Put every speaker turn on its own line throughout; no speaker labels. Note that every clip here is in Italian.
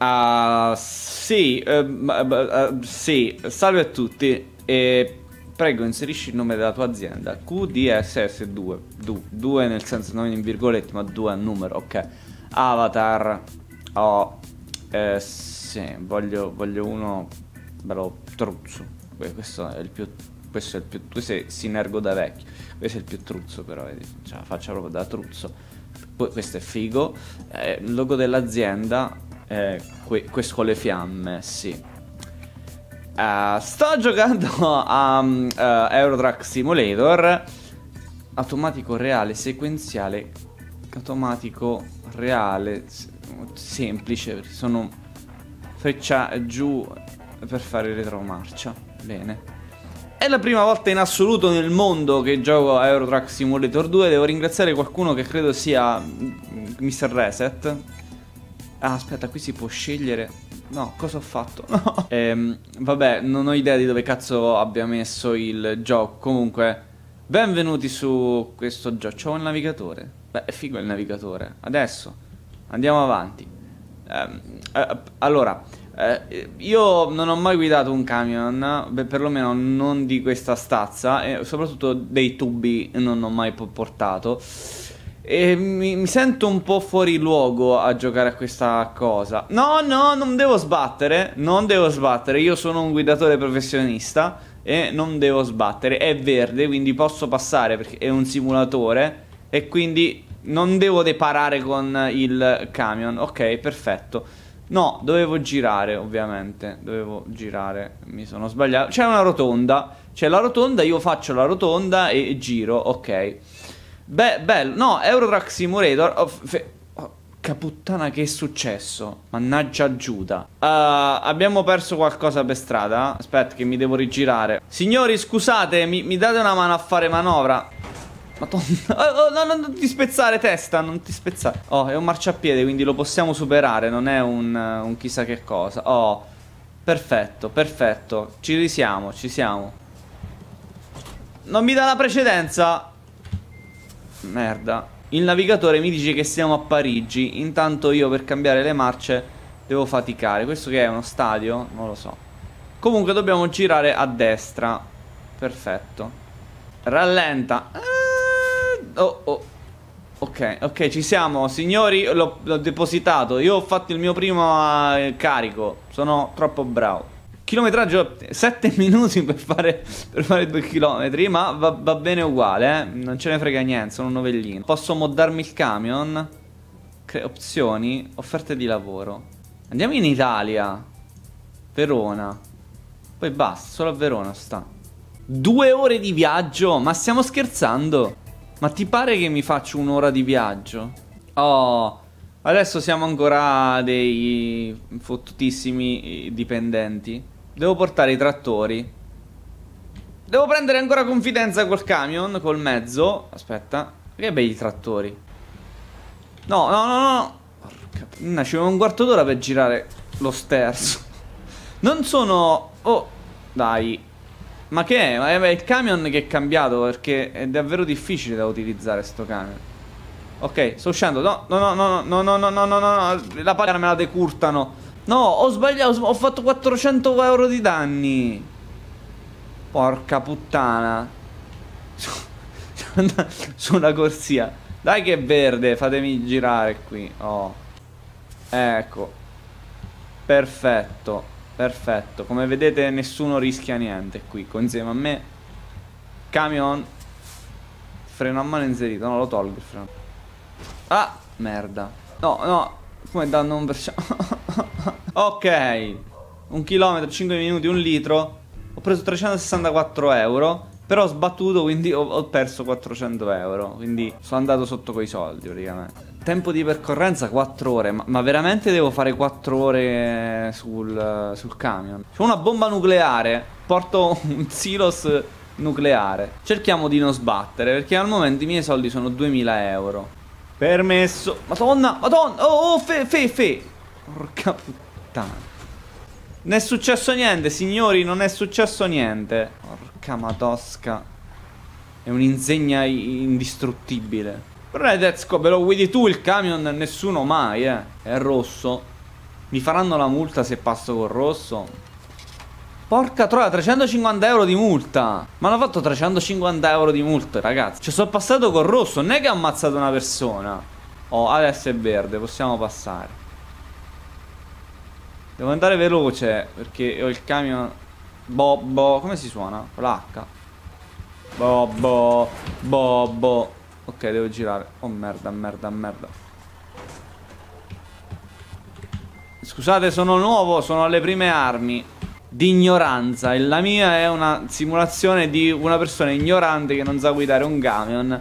Sì, sì, salve a tutti e prego inserisci il nome della tua azienda. QDSS2, 2 nel senso non in virgolette ma 2 a numero, ok. Avatar, sì, voglio uno bello truzzo. Questo è il più, tu sei sinergo da vecchio, questo è il più truzzo però, vedi, cioè la faccia proprio da truzzo. Questo è figo, il logo dell'azienda. Questo con le fiamme, sì. Sto giocando a Euro Truck Simulator. Automatico reale sequenziale. Automatico reale semplice. Sono freccia giù per fare retromarcia. Bene. È la prima volta in assoluto nel mondo che gioco a Euro Truck Simulator 2. Devo ringraziare qualcuno che credo sia Mr. Reset. Ah, aspetta, qui si può scegliere. No, cosa ho fatto? No. Vabbè, non ho idea di dove cazzo abbia messo il gioco. Comunque, benvenuti su questo gioco. C'ho un navigatore. Beh, è figo il navigatore. Adesso, andiamo avanti. Allora, io non ho mai guidato un camion. Beh, perlomeno non di questa stazza. E soprattutto dei tubi non ho mai portato. E mi sento un po' fuori luogo a giocare a questa cosa. No, non devo sbattere. Non devo sbattere. Io sono un guidatore professionista e non devo sbattere. È verde, quindi posso passare perché è un simulatore. E quindi non devo deparare con il camion. Ok, perfetto. No, dovevo girare, ovviamente. Dovevo girare. Mi sono sbagliato. C'è una rotonda. C'è la rotonda, io faccio la rotonda e giro. Ok. Beh, bello. No, Euro Truck Simulator. Che puttana, che è successo? Mannaggia Giuda. Abbiamo perso qualcosa per strada. Aspetta che mi devo rigirare. Signori, scusate, mi date una mano a fare manovra? Madonna. No, non ti spezzare testa. Non ti spezzare. Oh, è un marciapiede, quindi lo possiamo superare. Non è un chissà che cosa. Oh, perfetto, perfetto. Ci siamo, ci siamo. Non mi dà la precedenza. Merda. Il navigatore mi dice che siamo a Parigi. Intanto io per cambiare le marce devo faticare. Questo che è uno stadio? Non lo so. Comunque dobbiamo girare a destra. Perfetto. Rallenta. Ok, ci siamo. Signori, l'ho depositato. Io ho fatto il mio primo carico. Sono troppo bravo. Chilometraggio 7 minuti per fare 2 chilometri. Ma va bene uguale, non ce ne frega niente, sono un novellino. Posso moddarmi il camion? Opzioni, offerte di lavoro. Andiamo in Italia. Verona. Poi basta, solo a Verona sta. 2 ore di viaggio? Ma stiamo scherzando? Ma ti pare che mi faccio un'ora di viaggio? Oh, adesso siamo ancora dei fottutissimi dipendenti. Devo portare i trattori. Devo prendere ancora confidenza col camion, col mezzo. Aspetta. Che bei trattori. No. Porca puttana, ci vuole un quarto d'ora per girare lo sterzo. Non sono... Oh, dai. Ma che è? È il camion che è cambiato, perché è davvero difficile da utilizzare sto camion. Ok, sto uscendo. No. La pagina me la decurtano. No, ho sbagliato, ho fatto 400 euro di danni. Porca puttana. Su una corsia. Dai che è verde, fatemi girare qui. Oh. Ecco. Perfetto. Perfetto. Come vedete nessuno rischia niente qui. Insieme a me. Camion. Freno a mano inserito. No, lo tolgo il freno. Ah, merda. No. Come danno un Ok. 1 chilometro, 5 minuti, 1 litro. Ho preso 364 euro. Però ho sbattuto, quindi ho perso 400 euro. Quindi sono andato sotto coi soldi praticamente. Tempo di percorrenza 4 ore. Ma veramente devo fare 4 ore sul camion? C'ho una bomba nucleare. Porto un silos nucleare. Cerchiamo di non sbattere, perché al momento i miei soldi sono 2000 euro. Permesso. Madonna. Oh, fe. Porca puttana. Non è successo niente, signori. Non è successo niente. Porca matosca. È un'insegna indistruttibile. Però let's go, ve lo guidi tu il camion. Nessuno mai, È rosso. Mi faranno la multa se passo col rosso? Porca troia, 350 euro di multa. Ma hanno fatto 350 euro di multa, ragazzi. Ci sono passato col rosso, non è che ho ammazzato una persona. Oh, adesso è verde, possiamo passare. Devo andare veloce, perché ho il camion... Bobbo, come si suona? Con l'H. Bobbo, Bobbo. Ok, devo girare. Oh merda, merda, merda. Scusate, sono nuovo, sono alle prime armi di ignoranza. E la mia è una simulazione di una persona ignorante che non sa guidare un camion.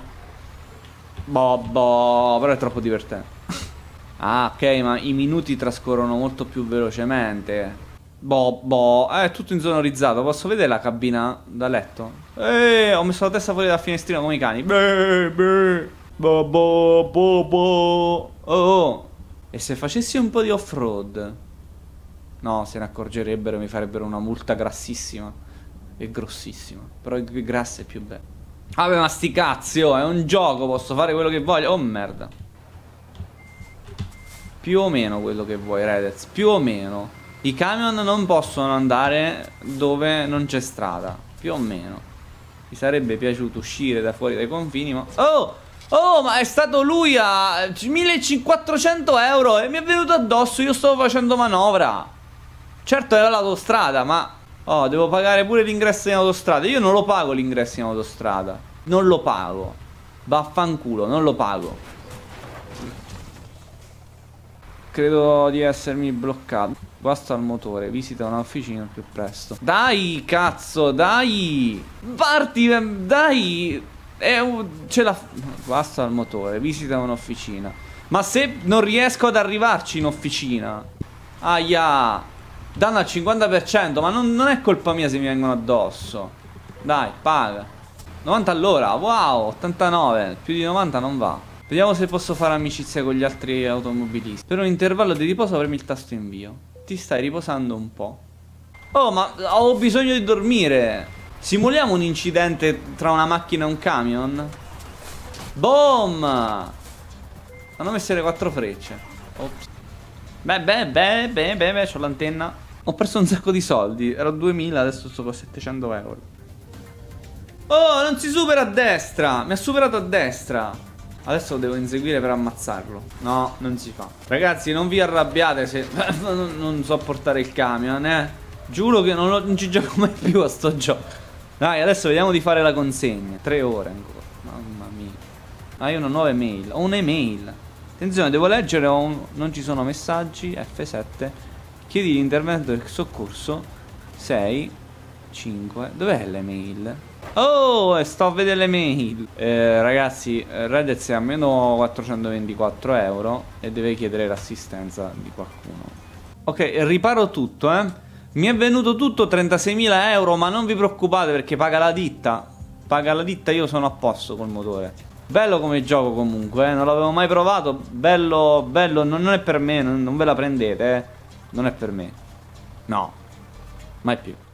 Bobbo, però è troppo divertente. Ah, ok, ma i minuti trascorrono molto più velocemente. Bobbo, è tutto insonorizzato. Posso vedere la cabina da letto? Ho messo la testa fuori dal finestrino come i cani. Bobbo, Bobbo. Oh. E se facessi un po' di off-road? No, se ne accorgerebbero e mi farebbero una multa grassissima. E grossissima. Però il grasso è più bello. Vabbè, ma sti cazzi, oh, è un gioco, posso fare quello che voglio. Oh merda. Più o meno quello che vuoi, Redez. Più o meno. I camion non possono andare dove non c'è strada. Più o meno. Mi sarebbe piaciuto uscire da fuori dai confini, ma... Oh! Oh, ma è stato lui a 1400 euro e mi è venuto addosso, io stavo facendo manovra. Certo era l'autostrada, ma... Oh, devo pagare pure l'ingresso in autostrada. Io non lo pago l'ingresso in autostrada. Non lo pago. Vaffanculo, non lo pago. Credo di essermi bloccato. Guasto al motore, visita un'officina più presto. Dai, cazzo, dai. Parti, dai. Ce la... Guasto al motore, visita un'officina. Ma se non riesco ad arrivarci in officina? Aia. Danno al 50%, ma non è colpa mia se mi vengono addosso. Dai, paga. 90 all'ora, wow, 89. Più di 90 non va. Vediamo se posso fare amicizia con gli altri automobilisti. Per un intervallo di riposo premi il tasto invio. Ti stai riposando un po'. Oh, ma ho bisogno di dormire. Simuliamo un incidente tra una macchina e un camion. Boom! Hanno messo le 4 frecce. Ops. Beh, c'ho l'antenna. Ho perso un sacco di soldi. Ero 2000, adesso sto con 700 euro. Oh, non si supera a destra. Mi ha superato a destra. Adesso lo devo inseguire per ammazzarlo. No, non si fa. Ragazzi, non vi arrabbiate se non so portare il camion, Giuro che non ci gioco mai più a sto gioco. Dai, adesso vediamo di fare la consegna. 3 ore ancora. Mamma mia. Ah, io ho una nuova email. Ho un'email. Attenzione, devo leggere. Non ci sono messaggi. F7. Chiedi l'intervento del soccorso. 6 5. Dov'è l'email? Oh, sto a vedere le mail. Ragazzi, Redez è a meno 424 euro e deve chiedere l'assistenza di qualcuno. Ok, riparo tutto, Mi è venuto tutto 36.000 euro, ma non vi preoccupate perché paga la ditta. Paga la ditta, io sono a posto col motore. Bello come gioco comunque, non l'avevo mai provato. Bello, bello, non è per me, non ve la prendete, Non è per me. No, mai più.